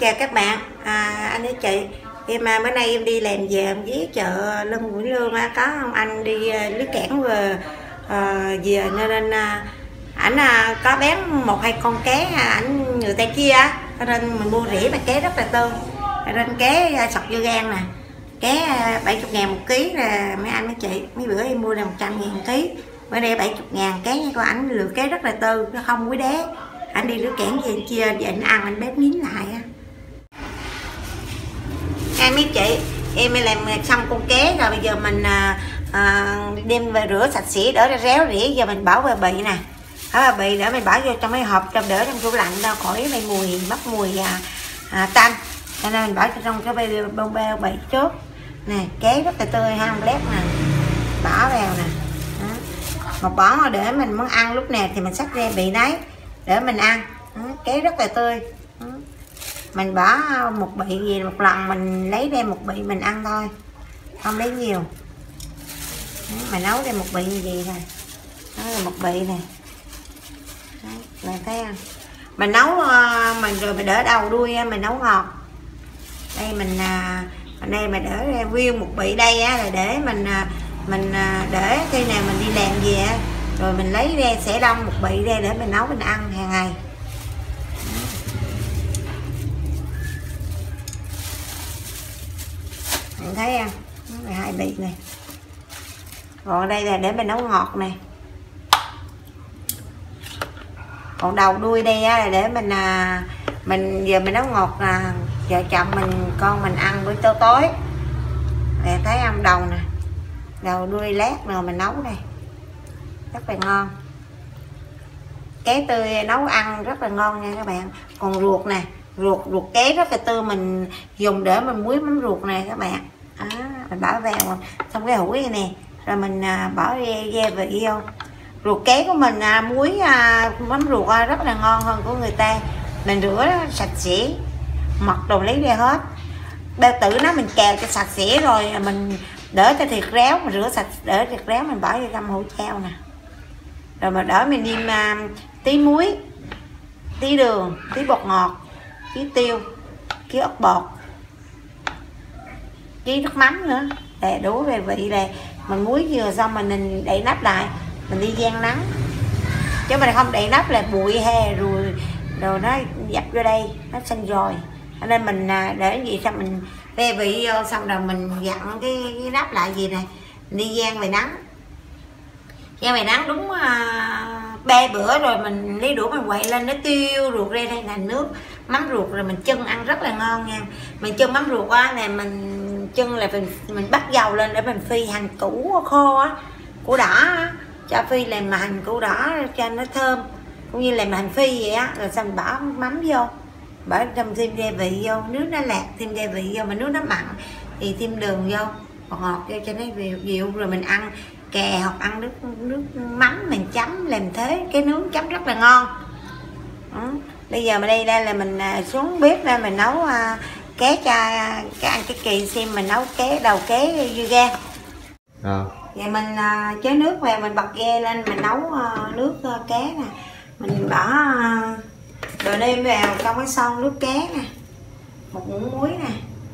chào các bạn, anh với chị. Bữa nay em đi làm về em với chợ Lân Nguyễn Lương có ông anh đi lưới cảng về nên ảnh có bán một hai con cá ảnh người ta chia cho nên mình mua rẻ mà cá rất là tươi. Nên cá sọc vô gan nè, cá 70.000 một ký là mấy anh mấy chị. Mấy bữa em mua là 100.000 một ký, bữa nay 70.000 cá nha. Của ảnh lựa cá rất là tươi, nó không quý đá. Anh đi lưới cảng về anh chia về anh ăn, anh bếp nhín lại á. Mấy chị, em làm xong con cá rồi, bây giờ mình đem về rửa sạch sẽ, đỡ ra réo rỉa. Giờ mình bỏ vào bị nè, bỏ vào bị để mình bỏ vô trong mấy hộp, trong đỡ trong tủ lạnh đâu khỏi mấy mùi mất mùi tanh. Cho nên mình bỏ trong cái bao bì trước nè. Cá rất là tươi ha, lép nè, bỏ vào nè. Đó. Một bỏ để mình muốn ăn lúc nào thì mình xách ra bị đấy để mình ăn. Đó. Cá rất là tươi. Đó. Mình bỏ một bị gì một lần mình lấy ra một bị mình ăn thôi, không lấy nhiều. Đó, mà nấu ra một bị như vậy thôi, đó là một bị này. Bạn thấy không? Mình nấu mình rồi mình đỡ đầu đuôi mình nấu ngọt. Đây mình đây mà đỡ ra nguyên một bị đây á, là để mình để khi nào mình đi làm về rồi mình lấy ra sẽ đông một bị ra để mình nấu mình ăn hàng ngày. Bạn thấy không? Nó là hai bị này. Còn đây là để mình nấu ngọt này. Còn đầu đuôi đây á, là để mình giờ mình nấu ngọt vợ chồng mình con mình ăn buổi tối. Bạn thấy không? Đầu nè, đầu đuôi lát rồi mình nấu đây rất là ngon. Cá tươi nấu ăn rất là ngon nha các bạn. Còn ruột nè, ruột cá rất là tươi, mình dùng để mình muối mắm ruột này các bạn. Đó, mình bỏ vào xong cái hũ này nè, rồi mình bỏ gia vị vô. Ruột cá của mình muối mắm ruột rất là ngon hơn của người ta. Mình rửa sạch sẽ, mật đồ lấy ra hết, bao tử nó mình cào cho sạch sẽ rồi mình đỡ cho thịt ráo, mình rửa sạch đỡ thịt ráo mình bỏ vô trong hũ treo nè. Rồi mà đỡ mình đem tí muối, tí đường, tí bột ngọt, tí tiêu, tí ớt bột, tí nước mắm nữa để đủ về vị. Là mình muối vừa xong mình đậy nắp lại, mình đi gian nắng, chứ mình không đậy nắp là bụi hè rồi nó dập vô đây nó xanh rồi. Cho nên mình để gì xong mình ve vị vô, xong rồi mình dặn cái nắp lại gì này, mình đi gian về nắng. Gian về nắng đúng 3 bữa rồi mình lấy đũa mình quậy lên, nó tiêu ruột ra đây là nước mắm ruột, rồi mình chưng ăn rất là ngon nha. Mình chưng mắm ruột là mình chưng là mình bắt dầu lên để mình phi hành củ khô á, củ đỏ á, cho phi làm hành củ đỏ cho nó thơm, cũng như làm hành phi vậy á. Rồi xong bỏ mắm vô, bỏ trong thêm gia vị vô, nước nó lạc thêm gia vị vô, mà nước nó mặn thì thêm đường vô, ngọt vô cho nó dịu. Rồi mình ăn kè hoặc ăn nước mắm mình chấm làm thế, cái nướng chấm rất là ngon. Đó. Bây giờ mà đây là mình xuống bếp ra mình nấu cá cho cái ăn cái kỳ xem mình nấu đầu cá dưa gan. Vậy mình chế nước vào, mình bật ga lên, mình nấu nước cá nè, mình bỏ đồ nêm vào trong cái son nước cá nè, một muỗng muối nè,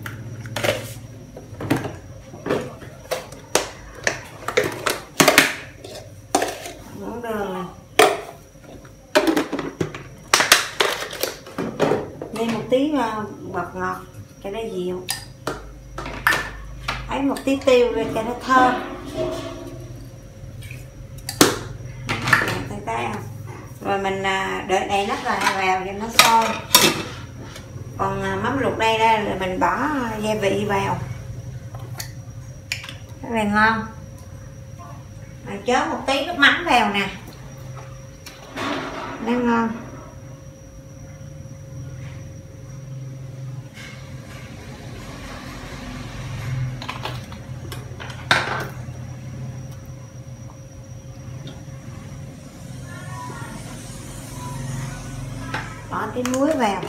muỗng đường nè, nêm một tí bột ngọt cho nó dịu, ấy một tí tiêu ra cho nó thơm. Thấy không? Rồi mình đợi đậy nắp lại vào cho nó sôi. Còn mắm ruột đây là mình bỏ gia vị vào rất là ngon. Mình chớ một tí nước mắm vào nè, nó ngon. Bỏ tí muối vào,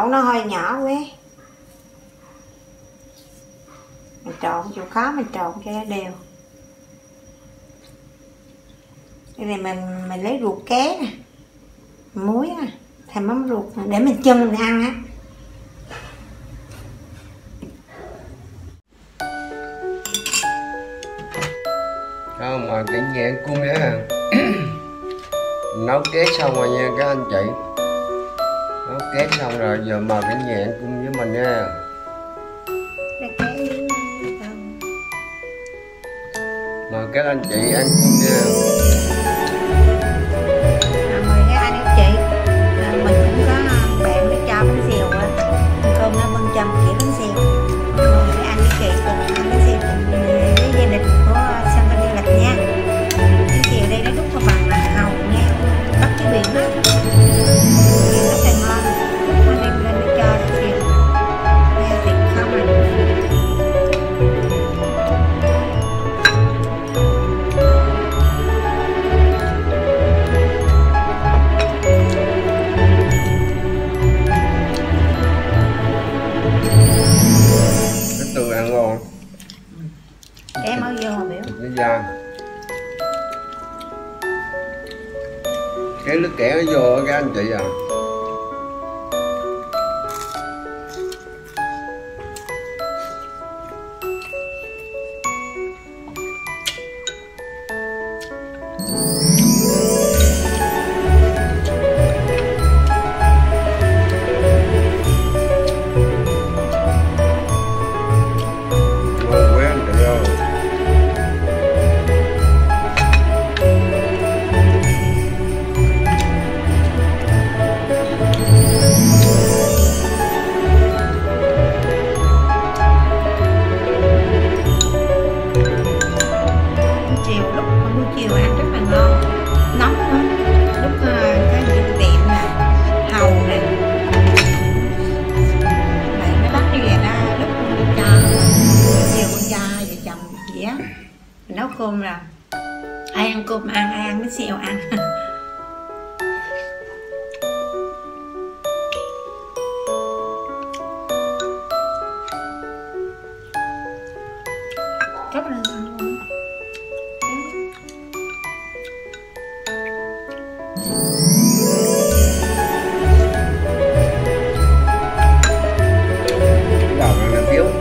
chậu nó hơi nhỏ quá, mình trộn chịu khó mình trộn cho nó đều. Đây này mình lấy ruột ké nè, muối nè, thêm mắm ruột để mình chưng mình ăn á. Không mà cái nhẹ cung nha. Nấu ké xong rồi nha các anh chị. Nấu ké xong rồi giờ mời cái nhẹ cung với mình nha. Mời các anh chị ăn cung nha. Mời các anh chị. Mình cũng có bạn nó cho bánh xèo á, cơm nó bên trong kiểu bánh xèo. Mời các anh chị cùng ăn bánh xèo cùng với gia đình của Sâm Văn Đi Lạch nha. Bánh xèo đây nó đúc vào bằng là hàu nha, bắt cái biển đó, rất là ngon. Nó đem lên nó cho bánh xèo nha, thịt không à. Tôi ăn ngon. Cái máu vô mà biểu. Nó dai. Cái nước kẻ nó vô các anh chị à. Nấu cơm rồi, ai ăn cơm ăn, ai ăn bánh xèo ăn. Rất là ngon luôn. Đầu nó là thiếu.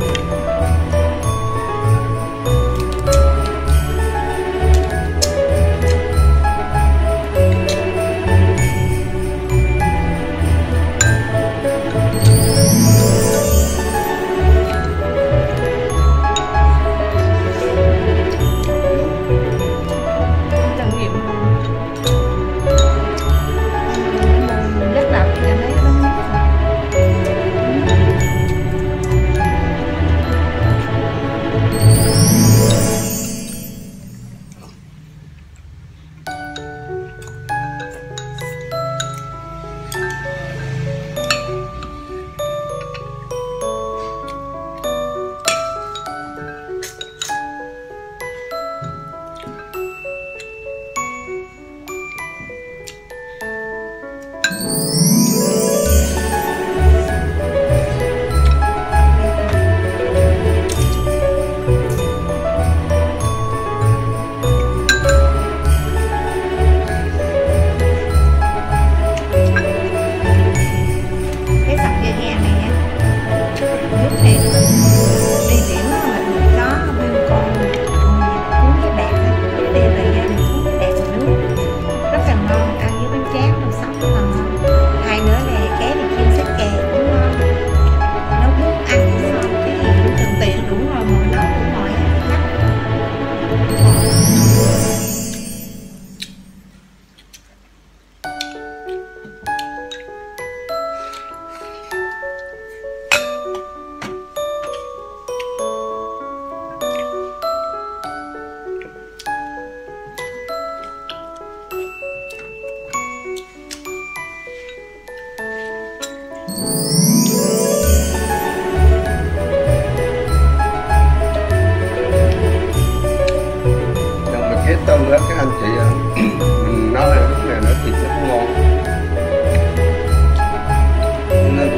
tôm đó các anh chị ạ. Mình nói là lúc này nó thịt nó không ngon nên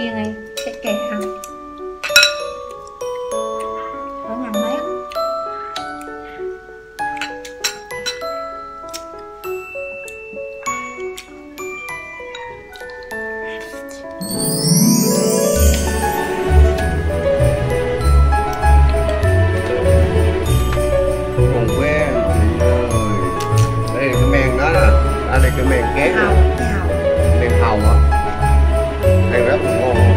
chiên này cái kẹo nó nằm mát. Còn que chị ơi, đây là cái men đó nè, đây cái men két Hàu, nè, cái hàu. men hàu á, ăn rất là ngon.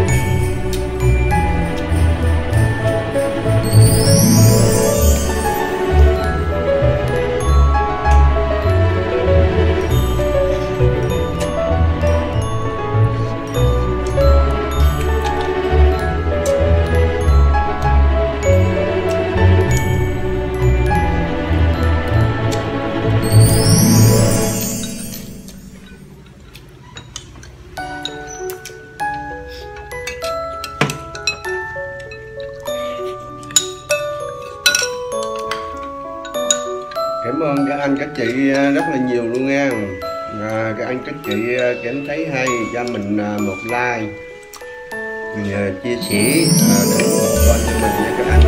Cảm ơn các anh các chị rất là nhiều luôn nha. Các anh các chị cảm thấy hay cho mình một like, mình chia sẻ ủng hộ kênh cho mình nha các anh.